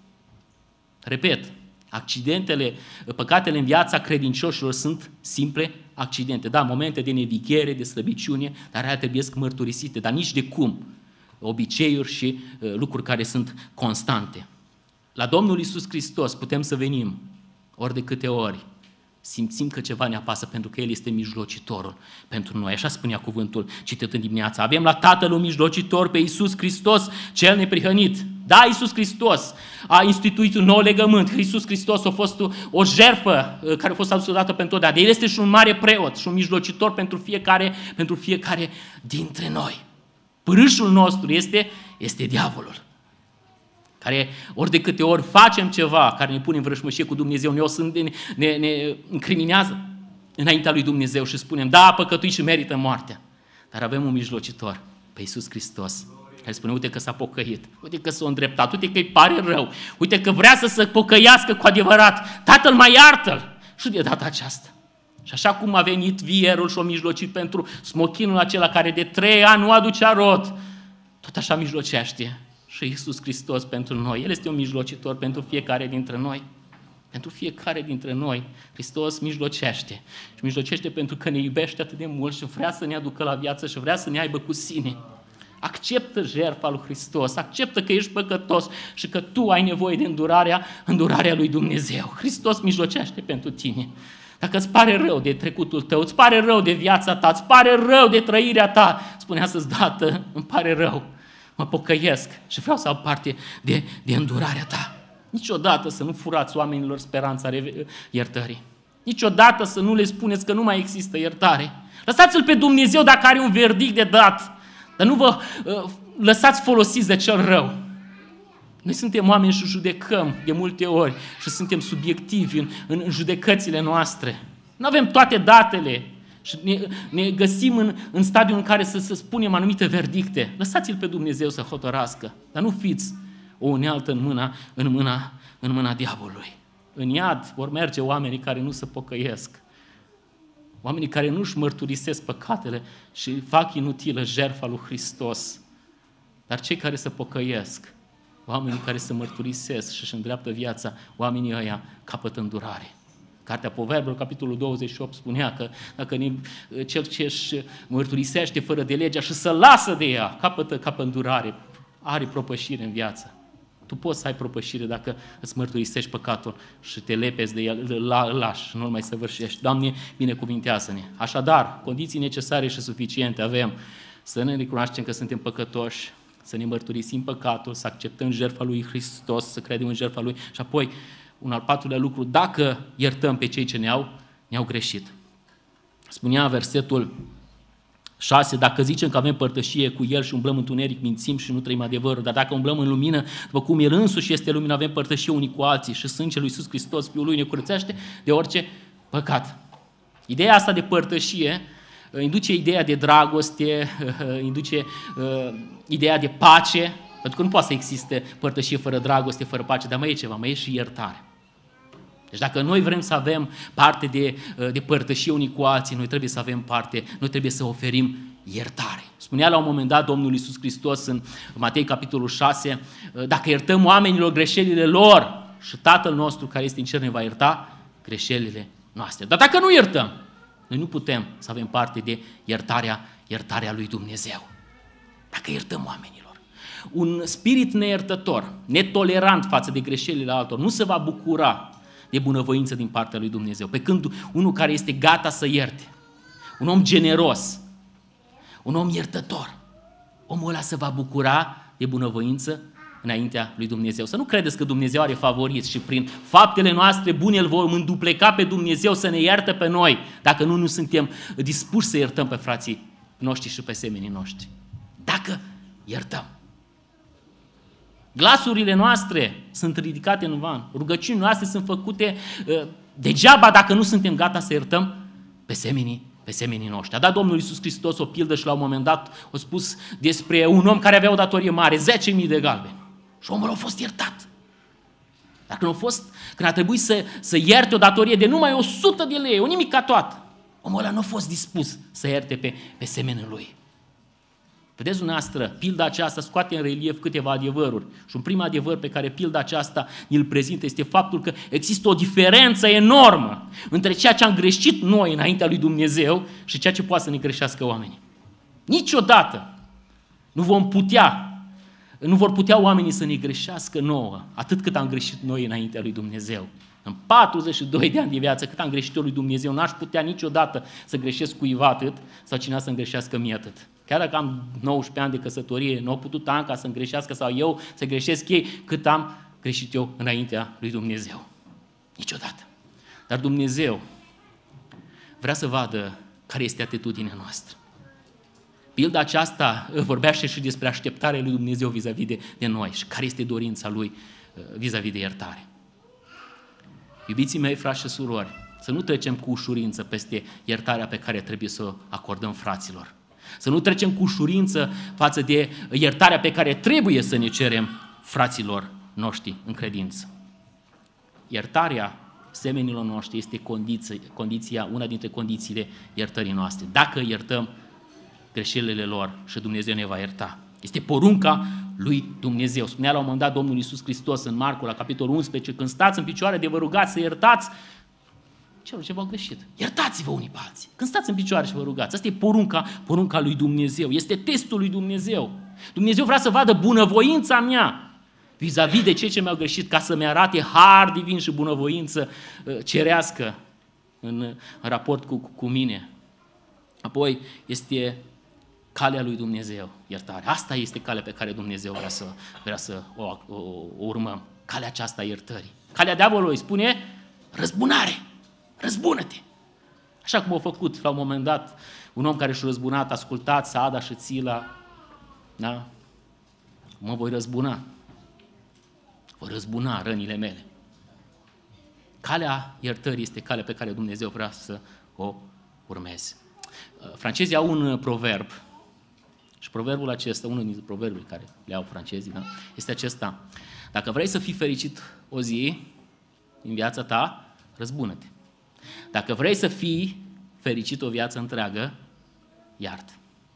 B: Repet, păcatele în viața credincioșilor sunt simple accidente. Da, momente de nevighere, de slăbiciune, dar aia trebuie să mărturisite, dar nici de cum obiceiuri și lucruri care sunt constante. La Domnul Iisus Hristos putem să venim ori de câte ori simțim că ceva ne apasă pentru că El este mijlocitorul pentru noi. Așa spunea cuvântul citit în dimineața. Avem la Tatăl un mijlocitor pe Iisus Hristos, cel neprihănit. Da, Iisus Hristos a instituit un nou legământ. Iisus Hristos a fost o jertfă care a fost adusă odată pentru totdeauna. El este și un mare preot și un mijlocitor pentru fiecare dintre noi. Pârâșul nostru este diavolul, care ori de câte ori facem ceva care ne pune în vrășmășie cu Dumnezeu, ne incriminează înaintea lui Dumnezeu și spunem, da, a păcătuit și merită moartea. Dar avem un mijlocitor, pe Iisus Hristos, care spune, uite că s-a pocăit, uite că s-a îndreptat, uite că îi pare rău, uite că vrea să se pocăiască cu adevărat, Tatăl, mai iartă-l. Și de data aceasta. Și așa cum a venit vierul și o mijlocit pentru smochinul acela care de 3 ani nu aducea rod, tot așa mijlocește și Iisus Hristos pentru noi. El este un mijlocitor pentru fiecare dintre noi. Pentru fiecare dintre noi, Hristos mijlocește. Și mijlocește pentru că ne iubește atât de mult și vrea să ne aducă la viață și vrea să ne aibă cu sine. Acceptă jertfa lui Hristos, acceptă că ești păcătos și că tu ai nevoie de îndurarea lui Dumnezeu. Hristos mijlocește pentru tine. Dacă îți pare rău de trecutul tău, îți pare rău de viața ta, îți pare rău de trăirea ta, spune astăzi, Tată, îmi pare rău, mă pocăiesc și vreau să am parte de îndurarea ta. Niciodată să nu furați oamenilor speranța iertării. Niciodată să nu le spuneți că nu mai există iertare. Lăsați-L pe Dumnezeu dacă are un verdict de dat, dar nu vă lăsați folosiți de cel rău. Noi suntem oameni și judecăm de multe ori și suntem subiectivi în judecățile noastre. Nu avem toate datele și ne găsim în stadiul în care să spunem anumite verdicte. Lăsați-L pe Dumnezeu să hotărască, dar nu fiți o unealtă în mâna diavolului. În iad vor merge oamenii care nu se pocăiesc, oamenii care nu își mărturisesc păcatele și fac inutilă jertfa lui Hristos. Dar cei care se pocăiesc, oamenii care se mărturisesc și își îndreaptă viața, oamenii ăia capătă îndurare. Cartea Proverbelor, capitolul 28, spunea că dacă cel ce își mărturisește fără de legea și să lasă de ea, capătă îndurare, are propășire în viață. Tu poți să ai propășire dacă îți mărturisești păcatul și te lepezi de el, îl lași, nu-l mai săvârșești. Doamne, binecuvintează-ne. Așadar, condiții necesare și suficiente avem să ne recunoaștem că suntem păcătoși, să ne mărturisim păcatul, să acceptăm jertfa lui Hristos, să credem în jertfa lui și apoi, un al patrulea lucru, dacă iertăm pe cei ce ne-au greșit. Spunea versetul 6, dacă zicem că avem părtășie cu El și umblăm întuneric, mințim și nu trăim adevărul, dar dacă umblăm în lumină, după cum El însuși este lumină, avem părtășie unii cu alții și sângele lui Iisus Hristos, Fiul Lui, ne curățește de orice păcat. Ideea asta de părtășie induce ideea de dragoste, induce ideea de pace, pentru că nu poate să existe părtășie fără dragoste, fără pace, dar mai e ceva, mai e și iertare. Deci dacă noi vrem să avem parte de părtășie unii cu alții, noi trebuie să avem parte, noi trebuie să oferim iertare. Spunea la un moment dat Domnul Iisus Hristos în Matei capitolul 6, dacă iertăm oamenilor greșelile lor și Tatăl nostru care este în cer ne va ierta greșelile noastre. Dar dacă nu iertăm, noi nu putem să avem parte de iertarea lui Dumnezeu. Dacă iertăm oamenilor. Un spirit neiertător, netolerant față de greșelile altor, nu se va bucura de bunăvoință din partea lui Dumnezeu. Pe când unul care este gata să ierte, un om generos, un om iertător, omul ăla se va bucura de bunăvoință înaintea lui Dumnezeu. Să nu credeți că Dumnezeu are favoriți și prin faptele noastre bune îl vom îndupleca pe Dumnezeu să ne ierte pe noi, dacă nu suntem dispuși să iertăm pe frații noștri și pe semenii noștri. Dacă iertăm. Glasurile noastre sunt ridicate în van, rugăciunile noastre sunt făcute degeaba dacă nu suntem gata să iertăm pe semenii noștri. A dat Domnul Iisus Hristos o pildă și la un moment dat a spus despre un om care avea o datorie mare, 10.000 de galbeni. Și omul a fost iertat. Dar când a trebuit să ierte o datorie de numai 100 de lei, o nimica toată, omul ăla nu a fost dispus să ierte pe semenul lui. Vedeți dumneavoastră, pilda aceasta scoate în relief câteva adevăruri. Și un prim adevăr pe care pilda aceasta îl prezintă este faptul că există o diferență enormă între ceea ce am greșit noi înaintea lui Dumnezeu și ceea ce poate să ne greșească oamenii. Niciodată nu vor putea oamenii să ne greșească nouă atât cât am greșit noi înaintea lui Dumnezeu. În 42 de ani de viață, cât am greșit eu lui Dumnezeu, n-aș putea niciodată să greșesc cuiva atât sau cineva să-mi greșească mie atât. Chiar dacă am 19 ani de căsătorie, nu au putut Anca să-mi greșească sau eu să greșesc ei cât am greșit eu înaintea lui Dumnezeu. Niciodată. Dar Dumnezeu vrea să vadă care este atitudinea noastră. Pilda aceasta vorbește și despre așteptarea lui Dumnezeu vis-a-vis de noi și care este dorința lui vis-a-vis de iertare. Iubiții mei, frați și surori, să nu trecem cu ușurință peste iertarea pe care trebuie să o acordăm fraților. Să nu trecem cu ușurință față de iertarea pe care trebuie să ne cerem fraților noștri în credință. Iertarea semenilor noștri este una dintre condițiile iertării noastre. Dacă iertăm greșelile lor și Dumnezeu ne va ierta. Este porunca lui Dumnezeu. Spunea la un moment dat Domnul Iisus Hristos în Marcu, la capitolul 11, când stați în picioare de vă rugați să iertați celor ce v-au greșit. Iertați-vă unii pe alții. Când stați în picioare și vă rugați. Asta e porunca lui Dumnezeu. Este testul lui Dumnezeu. Dumnezeu vrea să vadă bunăvoința mea vis-a-vis de cei ce mi-au greșit, ca să-mi arate har divin și bunăvoință cerească în raport cu mine. Apoi este calea lui Dumnezeu, iertarea. Asta este calea pe care Dumnezeu vrea să o urmăm. Calea aceasta a iertării. Calea diavolului îi spune răzbunare. Răzbună-te! Așa cum a făcut la un moment dat un om care și-a răzbunat, ascultați Saada și Țila, da? Mă voi răzbuna. vor răzbuna rănile mele. Calea iertării este calea pe care Dumnezeu vrea să o urmeze. Francezii au un proverb și proverbul acesta, unul dintre proverbele care le au francezii, da? Este acesta: dacă vrei să fii fericit o zi în viața ta, răzbună-te. Dacă vrei să fii fericit o viață întreagă, iartă.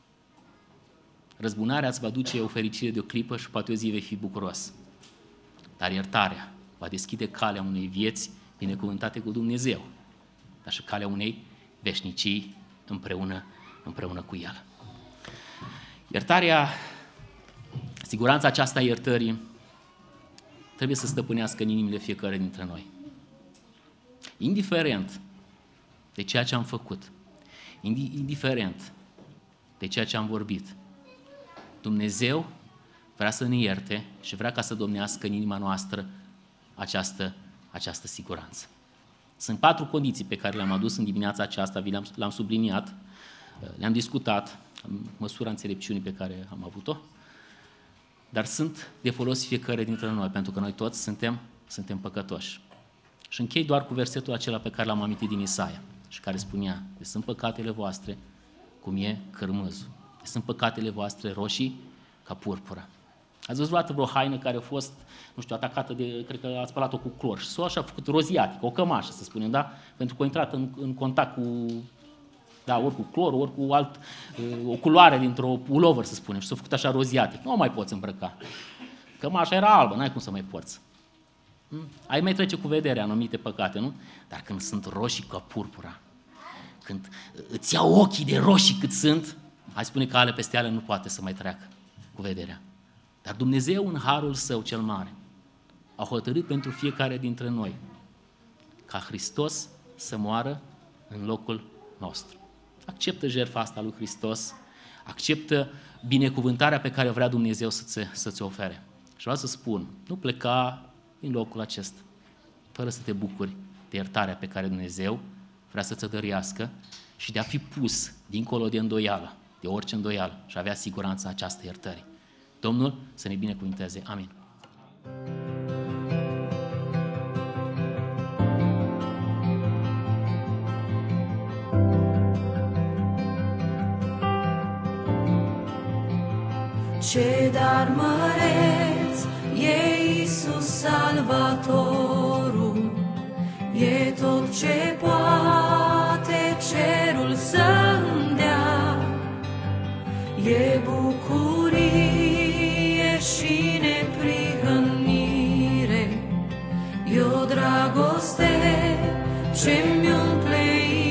B: Răzbunarea îți va duce o fericire de o clipă și poate o zi vei fi bucuros. Dar iertarea va deschide calea unei vieți binecuvântate cu Dumnezeu, dar și calea unei veșnicii împreună cu El. Iertarea, siguranța aceasta a iertării trebuie să stăpânească în inimile fiecare dintre noi. Indiferent de ceea ce am făcut, indiferent de ceea ce am vorbit, Dumnezeu vrea să ne ierte și vrea ca să domnească în inima noastră această siguranță. Sunt 4 condiții pe care le-am adus în dimineața aceasta, le-am subliniat, le-am discutat în măsura înțelepciunii pe care am avut-o, dar sunt de folos fiecare dintre noi, pentru că noi toți suntem păcătoși. Și închei doar cu versetul acela pe care l-am amintit din Isaia și care spunea: de sunt păcatele voastre cum e cărmâzul, de sunt păcatele voastre roșii ca purpura. Ați văzut vreodată vreo haină care a fost, nu știu, atacată de, cred că ați spălat-o cu clor și s-a făcut roziatică, o cămașă, să spunem, da? Pentru că a intrat în contact cu, da, ori cu clor, ori cu o culoare dintr-o pullover, să spunem, și s-a făcut așa roziatic. Nu o mai poți îmbrăca. Cămașa era albă, n-ai cum să mai porți. Ai mai trece cu vederea anumite păcate, nu? Dar când sunt roșii ca purpura, când îți iau ochii de roșii cât sunt, hai spune că ale peste ale nu poate să mai treacă cu vederea. Dar Dumnezeu, în harul Său cel mare, a hotărât pentru fiecare dintre noi ca Hristos să moară în locul nostru. Acceptă jertfa asta lui Hristos, acceptă binecuvântarea pe care vrea Dumnezeu să-ți ofere. Și vreau să spun, nu pleca din locul acesta, fără să te bucuri de iertarea pe care Dumnezeu vrea să-ți o dăruiască și de a fi pus dincolo de îndoială, de orice îndoială, și avea siguranța această iertării. Domnul să ne binecuvânteze. Amin.
A: Ce dar măreț e Iisus Salvatorul, e tot ce poate cerul să-mi dea, e bucurie și neprihănire, e o dragoste ce-mi umple